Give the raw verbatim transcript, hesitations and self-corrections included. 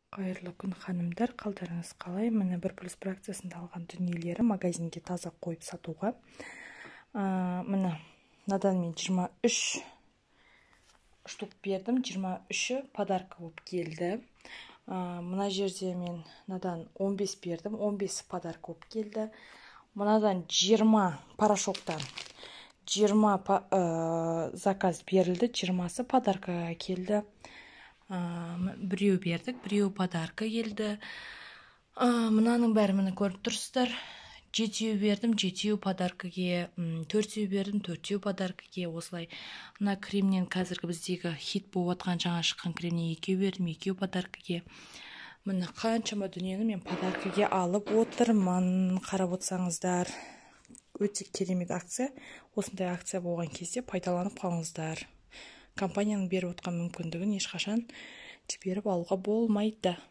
Қайырлы күн ханымдар, қалдарыңыз қалай? Міне бір плюс бір акциясында алған дүниелері магазинге таза қойып сатуға. Міне надан мен жиырма үш штук бердім, жиырма үші подарка болып келді. Мына жерде мен надан он бес бердім, он бесі подарка болып келді. Мынадан жиырма порошоктан жиырма заказ берілді, жиырмасы подаркаға келді. Біреу бердік, біреу подарка келді. Мынаның бәрі мені көріп тұрсыздар. Жетеу бердім, жетеу подаркаге, төртеу бердім, төртеу подаркаге. Осылай мына кремнен қазіргі біздегі хит болып атқан жаңа шыққан кремнен екеу бердім, екеу подаркаге. Міне қаншама дүниені мен подаркаге алып отырмын. Қарап отырсаңыздар, өте керемет акция. Осындай акция болған кезде пайдаланып қалыңыздар. Компанияның беріп отқан мүмкіндігін ешқашан жіберіп алуға болмайды.